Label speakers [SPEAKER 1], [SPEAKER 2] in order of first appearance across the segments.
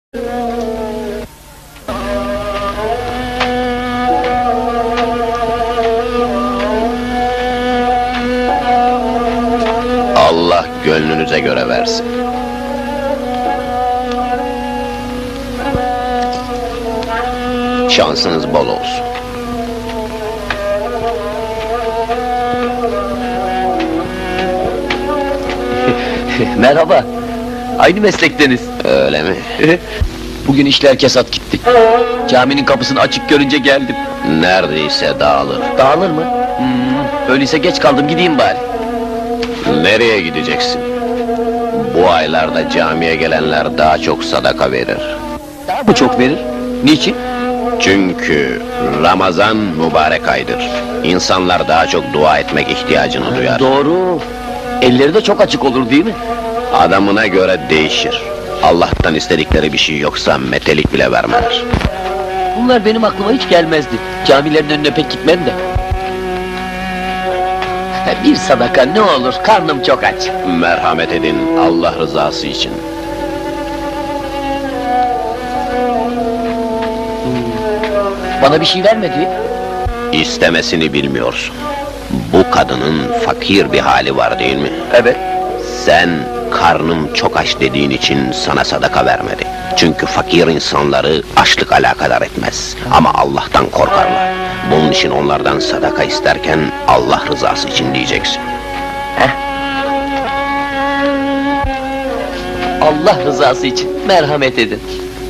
[SPEAKER 1] Allah gönlünüze göre versin. Şansınız bol olsun.
[SPEAKER 2] Merhaba. Aynı meslekteniz.
[SPEAKER 1] Öyle mi?
[SPEAKER 2] Bugün işler kesat gitti. Caminin kapısını açık görünce geldim.
[SPEAKER 1] Neredeyse dağılır.
[SPEAKER 2] Dağılır mı? Öyleyse geç kaldım, gideyim bari.
[SPEAKER 1] Nereye gideceksin? Bu aylarda camiye gelenler daha çok sadaka verir.
[SPEAKER 2] Daha mı çok verir? Niçin?
[SPEAKER 1] Çünkü Ramazan mübarek aydır. İnsanlar daha çok dua etmek ihtiyacını duyar.
[SPEAKER 2] Doğru. Elleri de çok açık olur değil mi?
[SPEAKER 1] Adamına göre değişir. Allah'tan istedikleri bir şey yoksa metelik bile vermezler.
[SPEAKER 2] Bunlar benim aklıma hiç gelmezdi. Camilerin önüne pek gitmem de. Bir sadaka ne olur, karnım çok aç.
[SPEAKER 1] Merhamet edin Allah rızası için.
[SPEAKER 2] Bana bir şey vermedi.
[SPEAKER 1] İstemesini bilmiyorsun. Bu kadının fakir bir hali var değil mi?
[SPEAKER 2] Evet.
[SPEAKER 1] Sen karnım çok aç dediğin için sana sadaka vermedi. Çünkü fakir insanları açlık alakadar etmez. Ama Allah'tan korkarlar. Bunun için onlardan sadaka isterken Allah rızası için diyeceksin.
[SPEAKER 2] Allah rızası için merhamet edin.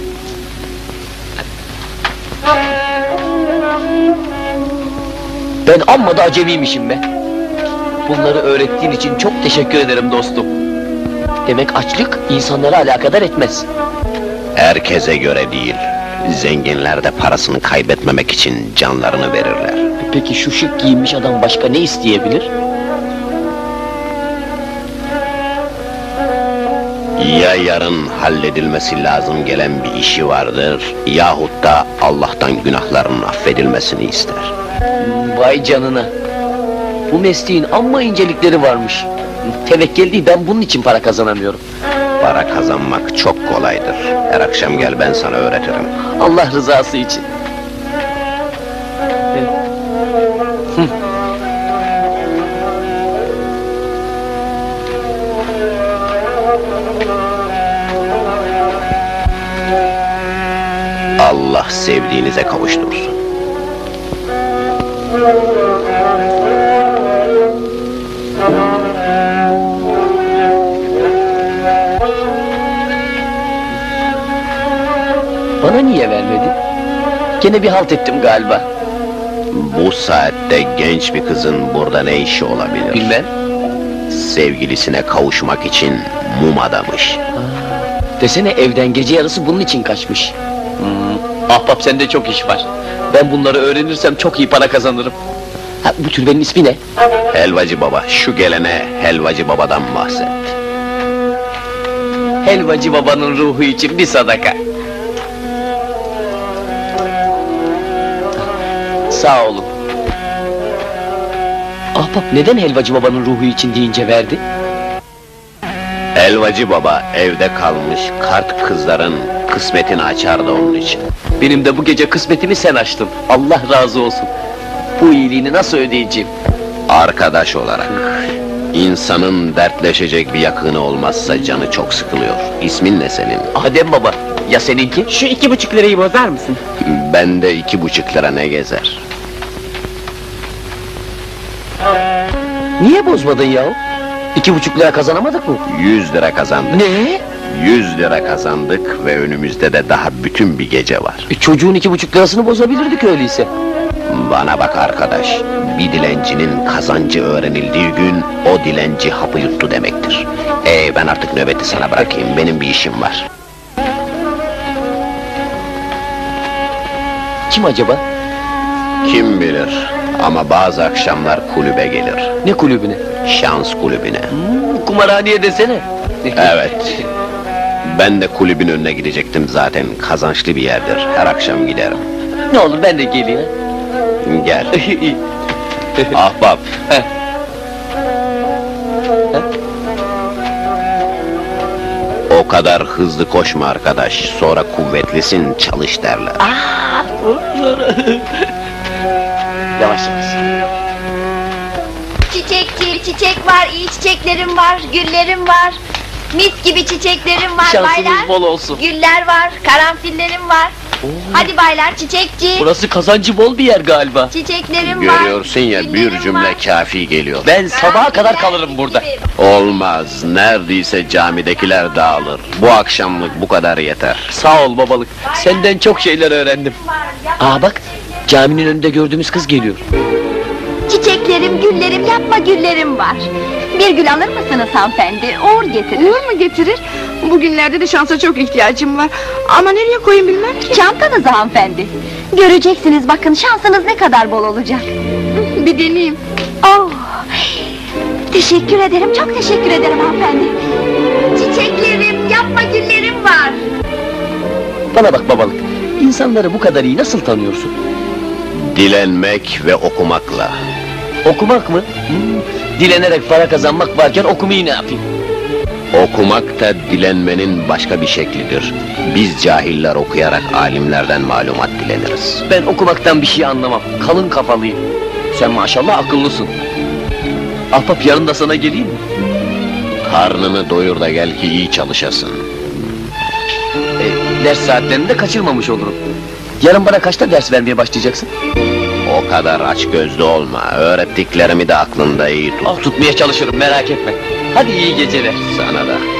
[SPEAKER 2] Ben amma da acemiymişim be. Bunları öğrettiğin için çok teşekkür ederim dostum. Demek açlık insanları alakadar etmez.
[SPEAKER 1] Herkese göre değil. Zenginler de parasını kaybetmemek için canlarını verirler.
[SPEAKER 2] Peki şu şık giyinmiş adam başka ne isteyebilir?
[SPEAKER 1] Ya yarın halledilmesi lazım gelen bir işi vardır, yahut da Allah'tan günahlarının affedilmesini ister.
[SPEAKER 2] Vay canına! Bu mesleğin amma incelikleri varmış. Tevekkül değil, ben bunun için para kazanamıyorum.
[SPEAKER 1] Para kazanmak çok kolaydır. Her akşam gel ben sana öğretirim.
[SPEAKER 2] Allah rızası için.
[SPEAKER 1] Allah sevdiğinize kavuştursun.
[SPEAKER 2] Bana niye vermedi? Gene bir halt ettim galiba.
[SPEAKER 1] Bu saatte genç bir kızın burada ne işi olabilir?
[SPEAKER 2] Bilmem.
[SPEAKER 1] Sevgilisine kavuşmak için mum adamış.
[SPEAKER 2] Desene evden gece yarısı bunun için kaçmış. Ahbap sende çok iş var. Ben bunları öğrenirsem çok iyi para kazanırım. Ha, bu türbenin ismi ne?
[SPEAKER 1] Helvacı baba, şu gelene helvacı babadan bahset.
[SPEAKER 2] Helvacı babanın ruhu için bir sadaka. Sağ olun. Ahbap neden helvacı babanın ruhu için deyince verdi?
[SPEAKER 1] Helvacı baba evde kalmış kart kızların kısmetini açardı onun için.
[SPEAKER 2] Benim de bu gece kısmetimi sen açtın. Allah razı olsun. Bu iyiliğini nasıl ödeyeceğim?
[SPEAKER 1] Arkadaş olarak. İnsanın dertleşecek bir yakını olmazsa canı çok sıkılıyor. İsmin ne senin?
[SPEAKER 2] Adem baba, ya seninki?
[SPEAKER 3] Şu 2,5 lirayı bozar mısın?
[SPEAKER 1] Bende 2,5 lira ne gezer?
[SPEAKER 2] Niye bozmadın yahu? 2,5 lira kazanamadık mı?
[SPEAKER 1] 100 lira kazandık.
[SPEAKER 2] Ne?
[SPEAKER 1] 100 lira kazandık ve önümüzde de daha bütün bir gece var.
[SPEAKER 2] Çocuğun 2,5 lirasını bozabilirdik öyleyse.
[SPEAKER 1] Bana bak arkadaş, bir dilencinin kazancı öğrenildiği gün o dilenci hapı yuttu demektir. Ben artık nöbeti sana bırakayım, benim bir işim var.
[SPEAKER 2] Kim acaba?
[SPEAKER 1] Kim bilir ama bazı akşamlar kulübe gelir.
[SPEAKER 2] Ne kulübüne?
[SPEAKER 1] Şans kulübüne.
[SPEAKER 2] Kumarhaneye desene.
[SPEAKER 1] Evet. Ben de kulübün önüne gidecektim zaten, kazançlı bir yerdir, her akşam giderim.
[SPEAKER 2] Ne olur ben de geleyim.
[SPEAKER 1] Gel. Ahbap. O kadar hızlı koşma arkadaş, sonra kuvvetlisin, çalış derler.
[SPEAKER 2] Yavaş yavaş.
[SPEAKER 4] Çiçekçi, çiçek var, iyi çiçeklerim var, güllerim var. Mis gibi çiçeklerim var
[SPEAKER 2] Şansınız
[SPEAKER 4] baylar.
[SPEAKER 2] bol olsun.
[SPEAKER 4] Güller var, karanfillerim var. Hadi baylar, çiçekçi.
[SPEAKER 2] Burası kazancı bol bir yer galiba.
[SPEAKER 4] Çiçeklerim var.
[SPEAKER 1] Görüyorsun ya, bir
[SPEAKER 4] güllerim
[SPEAKER 1] cümle
[SPEAKER 4] var.
[SPEAKER 1] kafi geliyor.
[SPEAKER 2] Ben sabaha kadar kalırım burada.
[SPEAKER 1] Olmaz, neredeyse camidekiler dağılır. Bu akşamlık bu kadar yeter.
[SPEAKER 2] Sağ ol babalık. Senden çok şeyler öğrendim. Aa bak, caminin önünde gördüğümüz kız geliyor.
[SPEAKER 4] Çiçeklerim, güllerim, yapma güllerim var. Bir gül alır mısınız hanımefendi? Uğur getirir.
[SPEAKER 5] Uğur mu getirir? Bugünlerde de şansa çok ihtiyacım var. Ama nereye koyayım bilmem ki.
[SPEAKER 4] Çantanızı hanımefendi. Göreceksiniz bakın şansınız ne kadar bol olacak.
[SPEAKER 5] Bir deneyeyim.
[SPEAKER 4] Oh! Teşekkür ederim, çok teşekkür ederim hanımefendi. Çiçeklerim, yapma güllerim var.
[SPEAKER 2] Bana bak babalık, insanları bu kadar iyi nasıl tanıyorsun?
[SPEAKER 1] Dilenmek ve okumakla.
[SPEAKER 2] Okumak mı? Dilenerek para kazanmak varken okumayı ne yapayım?
[SPEAKER 1] Okumak da dilenmenin başka bir şeklidir. Biz cahiller okuyarak alimlerden malumat dileniriz.
[SPEAKER 2] Ben okumaktan bir şey anlamam, kalın kafalıyım. Sen maşallah akıllısın. Ahbap yarın da sana geleyim mi?
[SPEAKER 1] Karnını doyur da gel ki iyi çalışasın.
[SPEAKER 2] Ders saatlerini de kaçırmamış olurum. Yarın bana kaçta ders vermeye başlayacaksın?
[SPEAKER 1] O kadar aç gözlü olma. Öğrettiklerimi de aklında iyi tut.
[SPEAKER 2] Tutmaya çalışırım, merak etme. Hadi iyi geceler.
[SPEAKER 1] Sana da.